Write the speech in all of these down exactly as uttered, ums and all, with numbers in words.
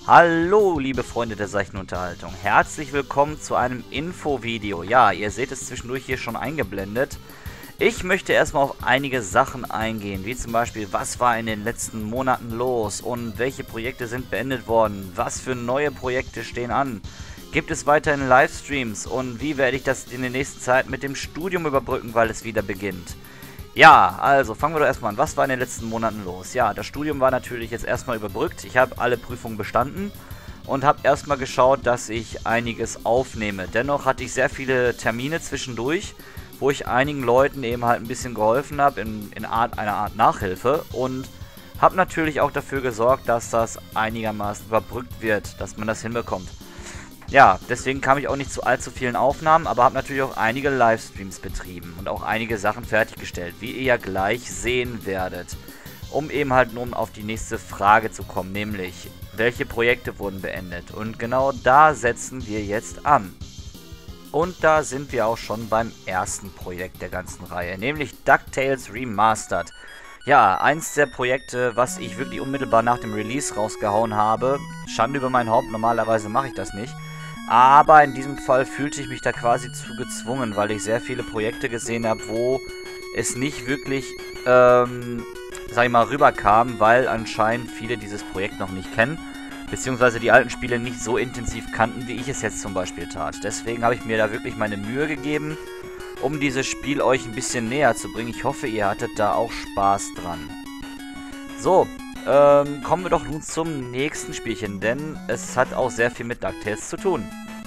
Hallo, liebe Freunde der seichten Unterhaltung. Herzlich willkommen zu einem Infovideo. Ja, ihr seht es zwischendurch hier schon eingeblendet. Ich möchte erstmal auf einige Sachen eingehen, wie zum Beispiel, was war in den letzten Monaten los und welche Projekte sind beendet worden, was für neue Projekte stehen an, gibt es weiterhin Livestreams und wie werde ich das in der nächsten Zeit mit dem Studium überbrücken, weil es wieder beginnt. Ja, also fangen wir doch erstmal an. Was war in den letzten Monaten los? Ja, das Studium war natürlich jetzt erstmal überbrückt. Ich habe alle Prüfungen bestanden und habe erstmal geschaut, dass ich einiges aufnehme. Dennoch hatte ich sehr viele Termine zwischendurch, wo ich einigen Leuten eben halt ein bisschen geholfen habe, in, in Art, einer Art Nachhilfe. Und habe natürlich auch dafür gesorgt, dass das einigermaßen überbrückt wird, dass man das hinbekommt. Ja, deswegen kam ich auch nicht zu allzu vielen Aufnahmen, aber habe natürlich auch einige Livestreams betrieben und auch einige Sachen fertiggestellt, wie ihr ja gleich sehen werdet. Um eben halt nun auf die nächste Frage zu kommen, nämlich, welche Projekte wurden beendet? Und genau da setzen wir jetzt an. Und da sind wir auch schon beim ersten Projekt der ganzen Reihe, nämlich DuckTales Remastered. Ja, eins der Projekte, was ich wirklich unmittelbar nach dem Release rausgehauen habe. Schande über mein Haupt, normalerweise mache ich das nicht. Aber in diesem Fall fühlte ich mich da quasi zu gezwungen, weil ich sehr viele Projekte gesehen habe, wo es nicht wirklich, ähm, sag ich mal, rüberkam, weil anscheinend viele dieses Projekt noch nicht kennen, beziehungsweise die alten Spiele nicht so intensiv kannten, wie ich es jetzt zum Beispiel tat. Deswegen habe ich mir da wirklich meine Mühe gegeben, um dieses Spiel euch ein bisschen näher zu bringen. Ich hoffe, ihr hattet da auch Spaß dran. So, ähm, kommen wir doch nun zum nächsten Spielchen, denn es hat auch sehr viel mit DuckTales zu tun.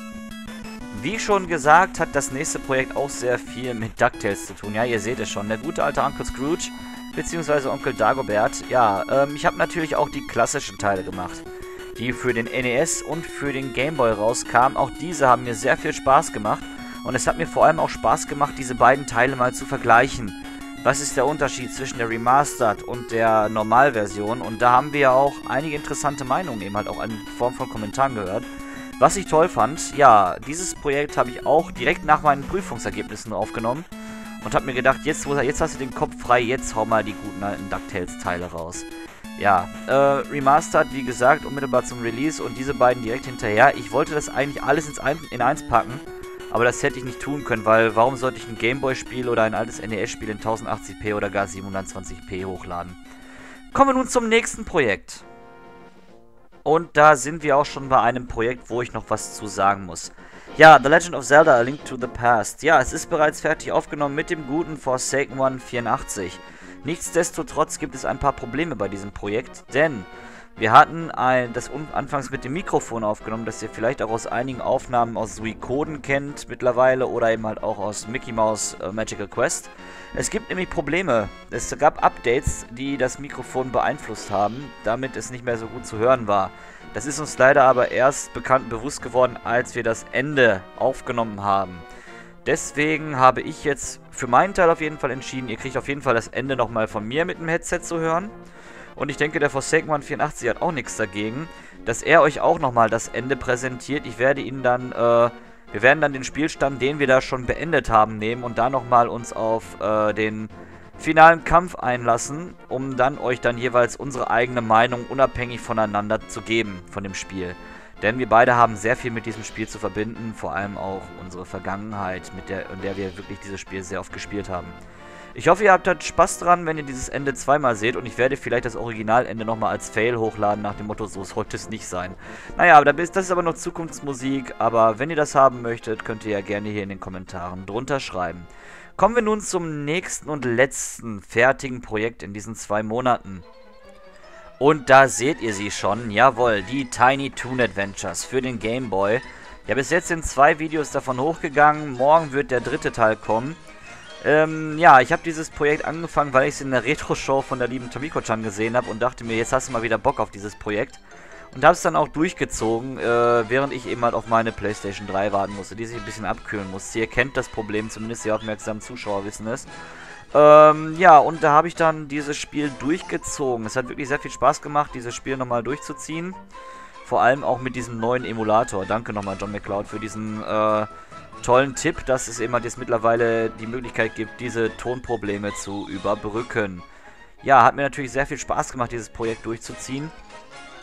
Wie schon gesagt, hat das nächste Projekt auch sehr viel mit DuckTales zu tun. Ja, ihr seht es schon, der gute alte Onkel Scrooge, beziehungsweise Onkel Dagobert. Ja, ähm, ich habe natürlich auch die klassischen Teile gemacht, die für den N E S und für den Game Boy rauskamen. Auch diese haben mir sehr viel Spaß gemacht und es hat mir vor allem auch Spaß gemacht, diese beiden Teile mal zu vergleichen. Was ist der Unterschied zwischen der Remastered und der Normalversion? Und da haben wir ja auch einige interessante Meinungen eben halt auch in Form von Kommentaren gehört. Was ich toll fand, ja, dieses Projekt habe ich auch direkt nach meinen Prüfungsergebnissen aufgenommen und habe mir gedacht, jetzt, jetzt hast du den Kopf frei, jetzt hau mal die guten alten DuckTales-Teile raus. Ja, äh, Remastered, wie gesagt, unmittelbar zum Release und diese beiden direkt hinterher. Ich wollte das eigentlich alles ins ein, in eins packen. Aber das hätte ich nicht tun können, weil warum sollte ich ein Gameboy-Spiel oder ein altes N E S-Spiel in tausendachtzig p oder gar siebenhundertzwanzig p hochladen? Kommen wir nun zum nächsten Projekt. Und da sind wir auch schon bei einem Projekt, wo ich noch was zu sagen muss. Ja, The Legend of Zelda: A Link to the Past. Ja, es ist bereits fertig aufgenommen mit dem guten Forsaken One vierundachtzig. Nichtsdestotrotz gibt es ein paar Probleme bei diesem Projekt, denn wir hatten ein, das anfangs mit dem Mikrofon aufgenommen, das ihr vielleicht auch aus einigen Aufnahmen aus Suikoden kennt mittlerweile oder eben halt auch aus Mickey Mouse äh, Magical Quest. Es gibt nämlich Probleme. Es gab Updates, die das Mikrofon beeinflusst haben, damit es nicht mehr so gut zu hören war. Das ist uns leider aber erst bekannt bewusst geworden, als wir das Ende aufgenommen haben. Deswegen habe ich jetzt für meinen Teil auf jeden Fall entschieden, ihr kriegt auf jeden Fall das Ende nochmal von mir mit dem Headset zu hören. Und ich denke, der Forsaken One vierundachtzig hat auch nichts dagegen, dass er euch auch nochmal das Ende präsentiert. Ich werde ihn dann, äh, wir werden dann den Spielstand, den wir da schon beendet haben, nehmen und da nochmal uns auf äh, den finalen Kampf einlassen, um dann euch dann jeweils unsere eigene Meinung unabhängig voneinander zu geben von dem Spiel. Denn wir beide haben sehr viel mit diesem Spiel zu verbinden, vor allem auch unsere Vergangenheit, mit der, in der wir wirklich dieses Spiel sehr oft gespielt haben. Ich hoffe, ihr habt halt Spaß dran, wenn ihr dieses Ende zweimal seht und ich werde vielleicht das Originalende nochmal als Fail hochladen, nach dem Motto, so sollte es nicht sein. Naja, aber das ist aber noch Zukunftsmusik, aber wenn ihr das haben möchtet, könnt ihr ja gerne hier in den Kommentaren drunter schreiben. Kommen wir nun zum nächsten und letzten fertigen Projekt in diesen zwei Monaten. Und da seht ihr sie schon, jawohl, die Tiny Toon Adventures für den Game Boy. Ja, bis jetzt sind zwei Videos davon hochgegangen, morgen wird der dritte Teil kommen. Ähm, ja, ich habe dieses Projekt angefangen, weil ich es in der Retro-Show von der lieben Tomiko-chan gesehen habe und dachte mir, jetzt hast du mal wieder Bock auf dieses Projekt. Und habe es dann auch durchgezogen, äh, während ich eben halt auf meine PlayStation drei warten musste, die sich ein bisschen abkühlen musste. Ihr kennt das Problem, zumindest die aufmerksamen Zuschauer wissen es. Ähm, ja, und da habe ich dann dieses Spiel durchgezogen. Es hat wirklich sehr viel Spaß gemacht, dieses Spiel nochmal durchzuziehen. Vor allem auch mit diesem neuen Emulator. Danke nochmal, John McCloud, für diesen, äh, tollen Tipp, dass es eben halt jetzt mittlerweile die Möglichkeit gibt, diese Tonprobleme zu überbrücken. Ja, hat mir natürlich sehr viel Spaß gemacht, dieses Projekt durchzuziehen.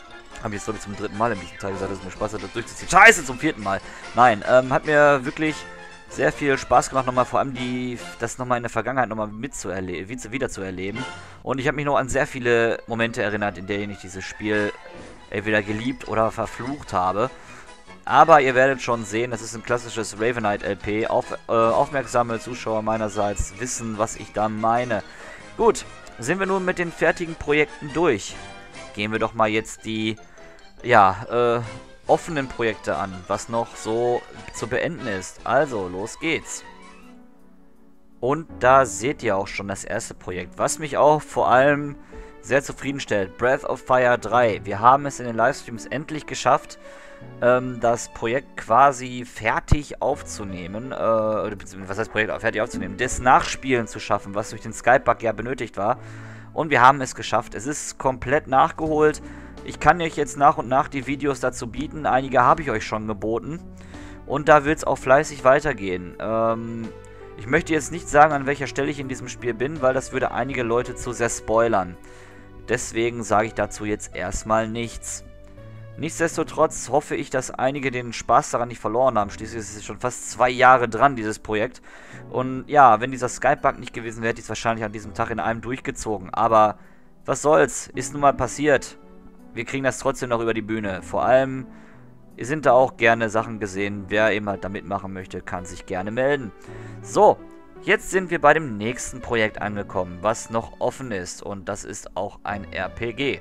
Habe ich jetzt, glaube ich, zum dritten Mal in diesem Teil gesagt, dass es mir Spaß hat, das durchzuziehen. Scheiße, zum vierten Mal. Nein, ähm, hat mir wirklich sehr viel Spaß gemacht, nochmal vor allem die, das nochmal in der Vergangenheit nochmal mitzuerleben, wieder zu erleben. Und ich habe mich noch an sehr viele Momente erinnert, in denen ich dieses Spiel entweder geliebt oder verflucht habe. Aber ihr werdet schon sehen, das ist ein klassisches Ravenite L P. Auf, äh, aufmerksame Zuschauer meinerseits wissen, was ich da meine. Gut, sind wir nun mit den fertigen Projekten durch. Gehen wir doch mal jetzt die, ja, äh, offenen Projekte an, was noch so zu beenden ist. Also, los geht's. Und da seht ihr auch schon das erste Projekt, was mich auch vor allem sehr zufriedenstellt. Breath of Fire drei. Wir haben es in den Livestreams endlich geschafft, ähm, das Projekt quasi fertig aufzunehmen. Äh, was heißt Projekt fertig aufzunehmen? Das Nachspielen zu schaffen, was durch den Skype-Bug ja benötigt war. Und wir haben es geschafft. Es ist komplett nachgeholt. Ich kann euch jetzt nach und nach die Videos dazu bieten. Einige habe ich euch schon geboten. Und da wird es auch fleißig weitergehen. Ähm, ich möchte jetzt nicht sagen, an welcher Stelle ich in diesem Spiel bin, weil das würde einige Leute zu sehr spoilern. Deswegen sage ich dazu jetzt erstmal nichts. Nichtsdestotrotz hoffe ich, dass einige den Spaß daran nicht verloren haben. Schließlich ist es schon fast zwei Jahre dran, dieses Projekt. Und ja, wenn dieser Skype-Bug nicht gewesen wäre, hätte ich es wahrscheinlich an diesem Tag in einem durchgezogen. Aber was soll's, ist nun mal passiert. Wir kriegen das trotzdem noch über die Bühne. Vor allem sind da auch gerne Sachen gesehen. Wer eben halt da mitmachen möchte, kann sich gerne melden. So, jetzt sind wir bei dem nächsten Projekt angekommen, was noch offen ist. Und das ist auch ein R P G.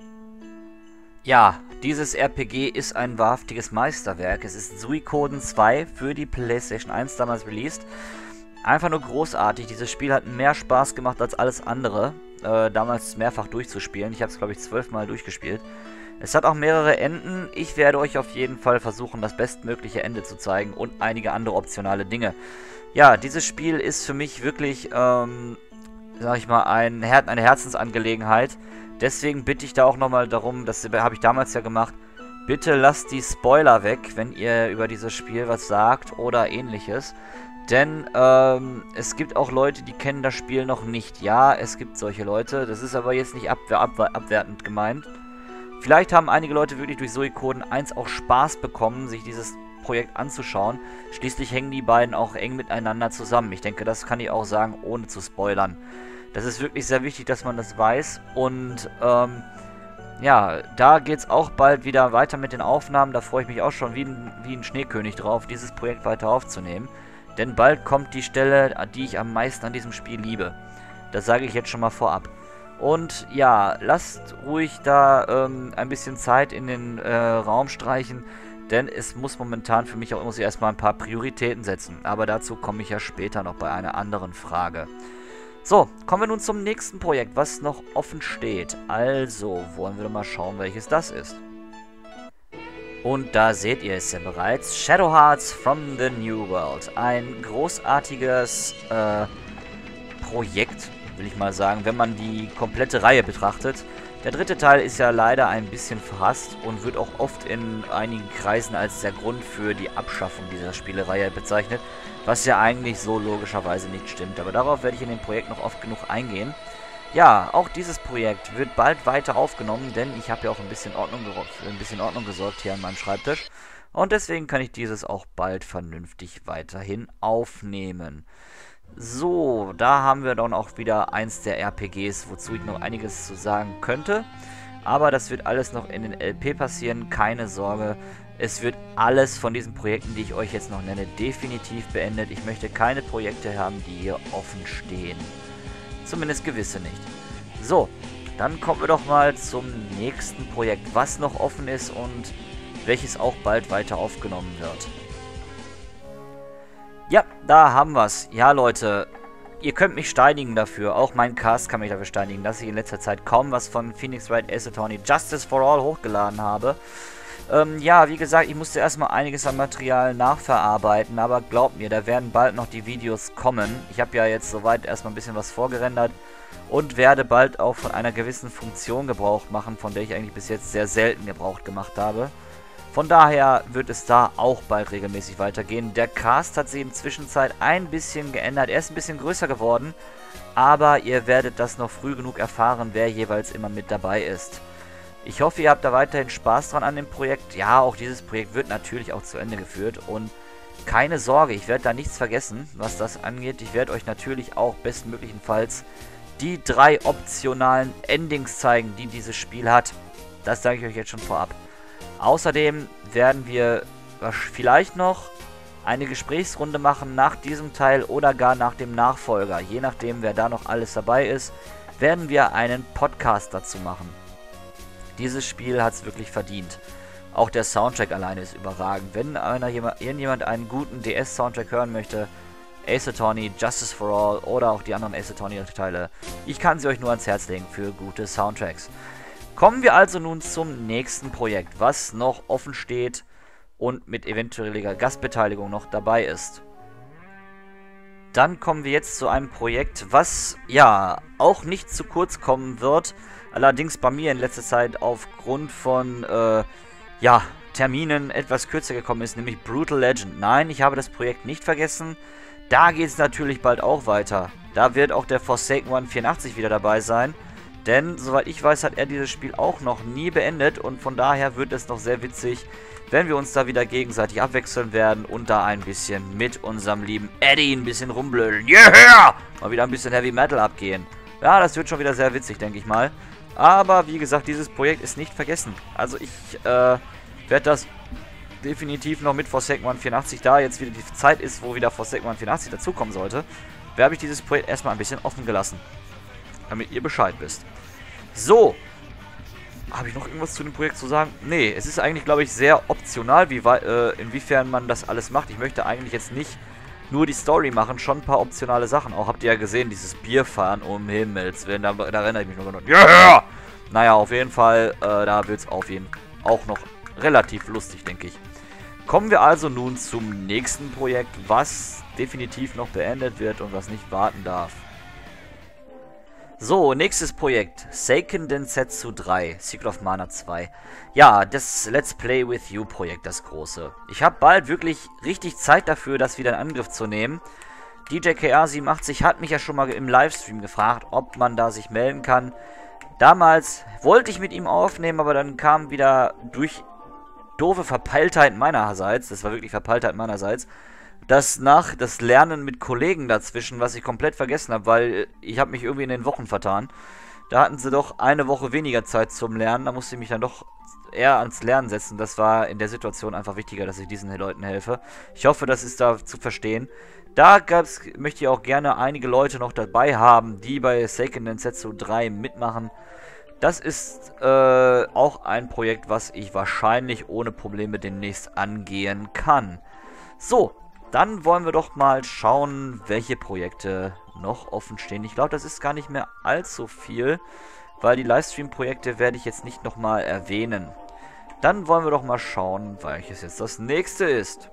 Ja, dieses R P G ist ein wahrhaftiges Meisterwerk. Es ist Suikoden zwei für die PlayStation eins damals released. Einfach nur großartig. Dieses Spiel hat mehr Spaß gemacht als alles andere. Äh, damals mehrfach durchzuspielen. Ich habe es, glaube ich, zwölfmal durchgespielt. Es hat auch mehrere Enden. Ich werde euch auf jeden Fall versuchen, das bestmögliche Ende zu zeigen und einige andere optionale Dinge. Ja, dieses Spiel ist für mich wirklich, ähm, sag ich mal, ein Her- eine Herzensangelegenheit. Deswegen bitte ich da auch nochmal darum, das habe ich damals ja gemacht, bitte lasst die Spoiler weg, wenn ihr über dieses Spiel was sagt oder ähnliches. Denn ähm, es gibt auch Leute, die kennen das Spiel noch nicht. Ja, es gibt solche Leute, das ist aber jetzt nicht abwehr abwehr abwertend gemeint. Vielleicht haben einige Leute wirklich durch Suikoden eins auch Spaß bekommen, sich dieses Projekt anzuschauen. Schließlich hängen die beiden auch eng miteinander zusammen. Ich denke, das kann ich auch sagen, ohne zu spoilern. Das ist wirklich sehr wichtig, dass man das weiß. Und ähm, ja, da geht es auch bald wieder weiter mit den Aufnahmen. Da freue ich mich auch schon wie ein, wie ein Schneekönig drauf, dieses Projekt weiter aufzunehmen. Denn bald kommt die Stelle, die ich am meisten an diesem Spiel liebe. Das sage ich jetzt schon mal vorab. Und ja, lasst ruhig da ähm, ein bisschen Zeit in den äh, Raum streichen. Denn es muss momentan für mich auch muss ich erstmal ein paar Prioritäten setzen. Aber dazu komme ich ja später noch bei einer anderen Frage. So, kommen wir nun zum nächsten Projekt, was noch offen steht. Also, wollen wir doch mal schauen, welches das ist. Und da seht ihr es ja bereits. Shadow Hearts from the New World. Ein großartiges äh, Projekt, will ich mal sagen, wenn man die komplette Reihe betrachtet. Der dritte Teil ist ja leider ein bisschen verhasst und wird auch oft in einigen Kreisen als der Grund für die Abschaffung dieser Spielereihe bezeichnet. Was ja eigentlich so logischerweise nicht stimmt. Aber darauf werde ich in dem Projekt noch oft genug eingehen. Ja, auch dieses Projekt wird bald weiter aufgenommen, denn ich habe ja auch ein bisschen Ordnung, ein bisschen Ordnung gesorgt hier an meinem Schreibtisch. Und deswegen kann ich dieses auch bald vernünftig weiterhin aufnehmen. So, da haben wir dann auch wieder eins der R P Gs, wozu ich noch einiges zu sagen könnte. Aber das wird alles noch in den L P passieren, keine Sorge. Es wird alles von diesen Projekten, die ich euch jetzt noch nenne, definitiv beendet. Ich möchte keine Projekte haben, die hier offen stehen. Zumindest gewisse nicht. So, dann kommen wir doch mal zum nächsten Projekt, was noch offen ist und welches auch bald weiter aufgenommen wird. Ja, da haben wir es. Ja, Leute, ihr könnt mich steinigen dafür. Auch mein Cast kann mich dafür steinigen, dass ich in letzter Zeit kaum was von Phoenix Wright Ace Attorney Justice for All hochgeladen habe. Ähm, ja, wie gesagt, ich musste erstmal einiges an Material nachverarbeiten, aber glaubt mir, da werden bald noch die Videos kommen. Ich habe ja jetzt soweit erstmal ein bisschen was vorgerendert und werde bald auch von einer gewissen Funktion Gebrauch machen, von der ich eigentlich bis jetzt sehr selten Gebrauch gemacht habe. Von daher wird es da auch bald regelmäßig weitergehen. Der Cast hat sich in der Zwischenzeit ein bisschen geändert. Er ist ein bisschen größer geworden, aber ihr werdet das noch früh genug erfahren, wer jeweils immer mit dabei ist. Ich hoffe, ihr habt da weiterhin Spaß dran an dem Projekt. Ja, auch dieses Projekt wird natürlich auch zu Ende geführt. Und keine Sorge, ich werde da nichts vergessen, was das angeht. Ich werde euch natürlich auch bestmöglichenfalls die drei optionalen Endings zeigen, die dieses Spiel hat. Das sage ich euch jetzt schon vorab. Außerdem werden wir vielleicht noch eine Gesprächsrunde machen nach diesem Teil oder gar nach dem Nachfolger. Je nachdem, wer da noch alles dabei ist, werden wir einen Podcast dazu machen. Dieses Spiel hat es wirklich verdient. Auch der Soundtrack alleine ist überragend. Wenn einer, irgendjemand einen guten D S-Soundtrack hören möchte, Ace Attorney, Justice for All oder auch die anderen Ace Attorney-Teile, ich kann sie euch nur ans Herz legen für gute Soundtracks. Kommen wir also nun zum nächsten Projekt, was noch offen steht und mit eventueller Gastbeteiligung noch dabei ist. Dann kommen wir jetzt zu einem Projekt, was ja auch nicht zu kurz kommen wird, allerdings bei mir in letzter Zeit aufgrund von äh, ja, Terminen etwas kürzer gekommen ist, nämlich Brutal Legend. Nein, ich habe das Projekt nicht vergessen. Da geht es natürlich bald auch weiter. Da wird auch der Forsaken One vierundachtzig wieder dabei sein. Denn, soweit ich weiß, hat er dieses Spiel auch noch nie beendet. Und von daher wird es noch sehr witzig, wenn wir uns da wieder gegenseitig abwechseln werden und da ein bisschen mit unserem lieben Eddie ein bisschen rumblödeln. Yeah! Mal wieder ein bisschen Heavy Metal abgehen. Ja, das wird schon wieder sehr witzig, denke ich mal. Aber, wie gesagt, dieses Projekt ist nicht vergessen. Also ich äh, werde das definitiv noch mit Forsaken One vierundachtzig, da jetzt wieder die Zeit ist, wo wieder Forsaken One vierundachtzig dazukommen sollte, habe ich dieses Projekt erstmal ein bisschen offen gelassen. Damit ihr Bescheid wisst. So. Habe ich noch irgendwas zu dem Projekt zu sagen? Nee, es ist eigentlich, glaube ich, sehr optional, wie äh, inwiefern man das alles macht. Ich möchte eigentlich jetzt nicht nur die Story machen, schon ein paar optionale Sachen. Auch habt ihr ja gesehen, dieses Bierfahren, um Himmels Willen, da, da erinnere ich mich noch. Ja! Yeah! Naja, auf jeden Fall, äh, da wird es auf jeden Fall auch noch relativ lustig, denke ich. Kommen wir also nun zum nächsten Projekt, was definitiv noch beendet wird und was nicht warten darf. So, nächstes Projekt. Seiken Densetsu drei, Secret of Mana zwei. Ja, das Let's Play With You Projekt, das große. Ich habe bald wirklich richtig Zeit dafür, das wieder in Angriff zu nehmen. D J K R siebenundachtzig hat mich ja schon mal im Livestream gefragt, ob man da sich melden kann. Damals wollte ich mit ihm aufnehmen, aber dann kam wieder durch doofe Verpeiltheit meinerseits, das war wirklich Verpeiltheit meinerseits, das nach das Lernen mit Kollegen dazwischen, was ich komplett vergessen habe, weil ich habe mich irgendwie in den Wochen vertan. Da hatten sie doch eine Woche weniger Zeit zum Lernen, da musste ich mich dann doch eher ans Lernen setzen. Das war in der Situation einfach wichtiger, dass ich diesen Leuten helfe. Ich hoffe, das ist da zu verstehen. Da gab's, möchte ich auch gerne einige Leute noch dabei haben, die bei Seiken Densetsu drei mitmachen. Das ist äh, auch ein Projekt, was ich wahrscheinlich ohne Probleme demnächst angehen kann. So, dann wollen wir doch mal schauen, welche Projekte noch offen stehen. Ich glaube, das ist gar nicht mehr allzu viel, weil die Livestream-Projekte werde ich jetzt nicht nochmal erwähnen. Dann wollen wir doch mal schauen, welches jetzt das nächste ist.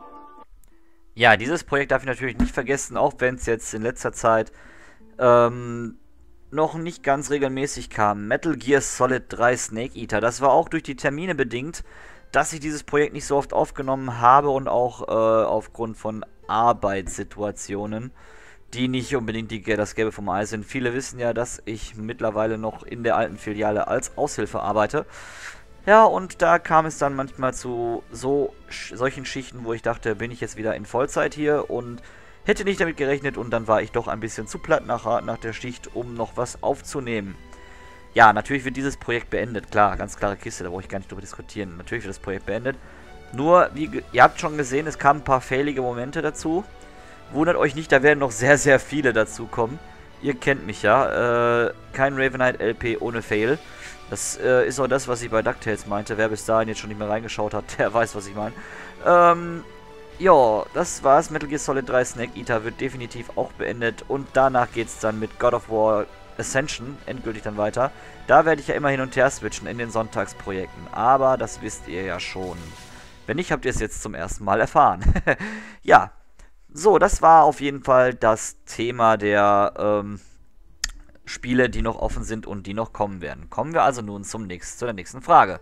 Ja, dieses Projekt darf ich natürlich nicht vergessen, auch wenn es jetzt in letzter Zeit ähm, noch nicht ganz regelmäßig kam. Metal Gear Solid drei Snake Eater. Das war auch durch die Termine bedingt, dass ich dieses Projekt nicht so oft aufgenommen habe und auch äh, aufgrund von Arbeitssituationen, die nicht unbedingt die, das Gelbe vom Ei sind. Viele wissen ja, dass ich mittlerweile noch in der alten Filiale als Aushilfe arbeite. Ja, und da kam es dann manchmal zu so solchen Schichten, wo ich dachte, bin ich jetzt wieder in Vollzeit hier und hätte nicht damit gerechnet und dann war ich doch ein bisschen zu platt nach, nach der Schicht, um noch was aufzunehmen. Ja, natürlich wird dieses Projekt beendet, klar, ganz klare Kiste, da brauche ich gar nicht drüber diskutieren. Natürlich wird das Projekt beendet. Nur, wie ihr habt schon gesehen, es kamen ein paar failige Momente dazu. Wundert euch nicht, da werden noch sehr, sehr viele dazu kommen. Ihr kennt mich ja, äh, kein Ravenite L P ohne Fail. Das äh, ist auch das, was ich bei DuckTales meinte. Wer bis dahin jetzt schon nicht mehr reingeschaut hat, der weiß, was ich meine. Ähm, ja, das war's. Metal Gear Solid drei Snake Eater wird definitiv auch beendet. Und danach geht's dann mit God of War Ascension endgültig dann weiter. Da werde ich ja immer hin und her switchen in den Sonntagsprojekten. Aber das wisst ihr ja schon. Wenn nicht, habt ihr es jetzt zum ersten Mal erfahren. Ja, so, das war auf jeden Fall das Thema der ähm, Spiele, die noch offen sind und die noch kommen werden. Kommen wir also nun zum nächsten, zu der nächsten Frage.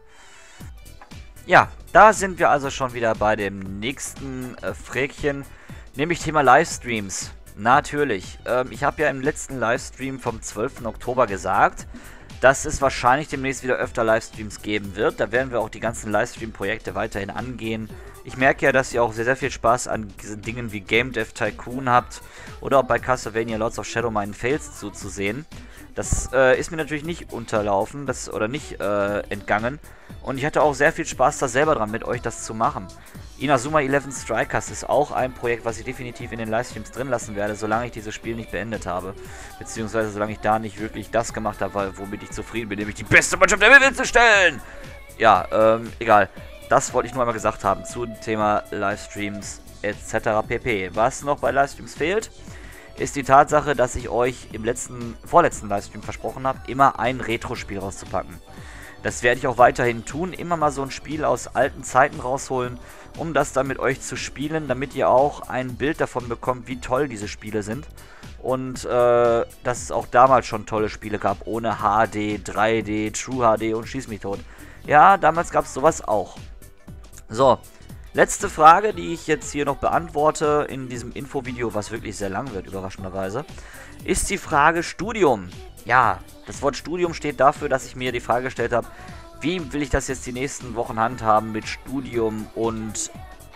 Ja, da sind wir also schon wieder bei dem nächsten äh, Fräkchen, nämlich Thema Livestreams. Natürlich, ähm, ich habe ja im letzten Livestream vom zwölften Oktober gesagt, dass es wahrscheinlich demnächst wieder öfter Livestreams geben wird. Da werden wir auch die ganzen Livestream-Projekte weiterhin angehen. Ich merke ja, dass ihr auch sehr, sehr viel Spaß an diesen Dingen wie Game Dev Tycoon habt oder auch bei Castlevania Lords of Shadow meinen Fails zuzusehen. Das äh, ist mir natürlich nicht unterlaufen das, oder nicht äh, entgangen. Und ich hatte auch sehr viel Spaß da selber dran, mit euch das zu machen. Inazuma elf Strikers ist auch ein Projekt, was ich definitiv in den Livestreams drin lassen werde, solange ich dieses Spiel nicht beendet habe. Beziehungsweise solange ich da nicht wirklich das gemacht habe, womit ich zufrieden bin, nämlich die beste Mannschaft der Welt zu stellen. Ja, ähm, egal. Das wollte ich nur einmal gesagt haben zu dem Thema Livestreams et cetera pp. Was noch bei Livestreams fehlt, ist die Tatsache, dass ich euch im letzten, vorletzten Livestream versprochen habe, immer ein Retro-Spiel rauszupacken. Das werde ich auch weiterhin tun, immer mal so ein Spiel aus alten Zeiten rausholen, um das dann mit euch zu spielen, damit ihr auch ein Bild davon bekommt, wie toll diese Spiele sind. Und äh, dass es auch damals schon tolle Spiele gab, ohne H D, drei D, True H D und Schieß mich tot. Ja, damals gab es sowas auch. So, letzte Frage, die ich jetzt hier noch beantworte in diesem Infovideo, was wirklich sehr lang wird, überraschenderweise, ist die Frage Studium. Ja, das Wort Studium steht dafür, dass ich mir die Frage gestellt habe, wie will ich das jetzt die nächsten Wochen handhaben mit Studium und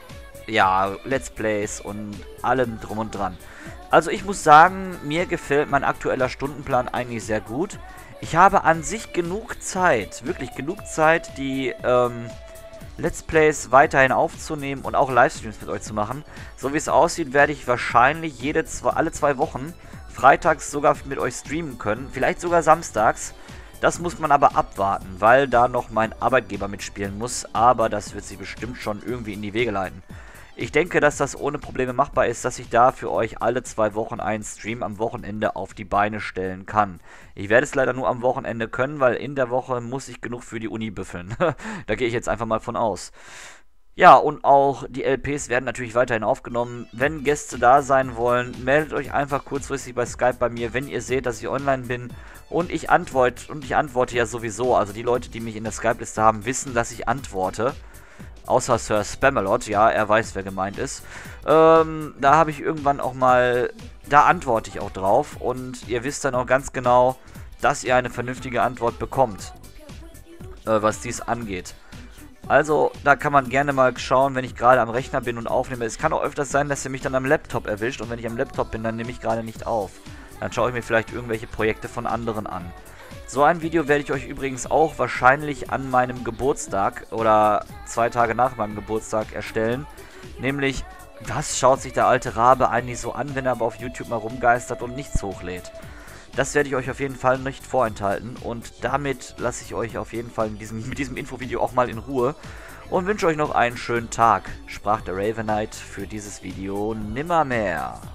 ja, Let's Plays und allem drum und dran. Also ich muss sagen, mir gefällt mein aktueller Stundenplan eigentlich sehr gut. Ich habe an sich genug Zeit, wirklich genug Zeit, die ähm, Let's Plays weiterhin aufzunehmen und auch Livestreams mit euch zu machen. So wie es aussieht, werde ich wahrscheinlich jede zwei, alle zwei Wochen freitags sogar mit euch streamen können, vielleicht sogar samstags. Das muss man aber abwarten, weil da noch mein Arbeitgeber mitspielen muss, aber das wird sich bestimmt schon irgendwie in die Wege leiten. Ich denke, dass das ohne Probleme machbar ist, dass ich da für euch alle zwei Wochen einen Stream am Wochenende auf die Beine stellen kann. Ich werde es leider nur am Wochenende können, weil in der Woche muss ich genug für die Uni büffeln. Da gehe ich jetzt einfach mal von aus. Ja, und auch die L Ps werden natürlich weiterhin aufgenommen. Wenn Gäste da sein wollen, meldet euch einfach kurzfristig bei Skype bei mir, wenn ihr seht, dass ich online bin. Und ich antworte, und ich antworte ja sowieso. Also die Leute, die mich in der Skype-Liste haben, wissen, dass ich antworte. Außer Sir Spamalot, ja, er weiß, wer gemeint ist. Ähm, da habe ich irgendwann auch mal, da antworte ich auch drauf. Und ihr wisst dann auch ganz genau, dass ihr eine vernünftige Antwort bekommt, äh, was dies angeht. Also, da kann man gerne mal schauen, wenn ich gerade am Rechner bin und aufnehme. Es kann auch öfters sein, dass ihr mich dann am Laptop erwischt. Und wenn ich am Laptop bin, dann nehme ich gerade nicht auf. Dann schaue ich mir vielleicht irgendwelche Projekte von anderen an. So ein Video werde ich euch übrigens auch wahrscheinlich an meinem Geburtstag oder zwei Tage nach meinem Geburtstag erstellen. Nämlich, was schaut sich der alte Rabe eigentlich so an, wenn er aber auf YouTube mal rumgeistert und nichts hochlädt? Das werde ich euch auf jeden Fall nicht vorenthalten und damit lasse ich euch auf jeden Fall in diesem, mit diesem Infovideo auch mal in Ruhe und wünsche euch noch einen schönen Tag. Sprach der Raven Knight für dieses Video nimmermehr.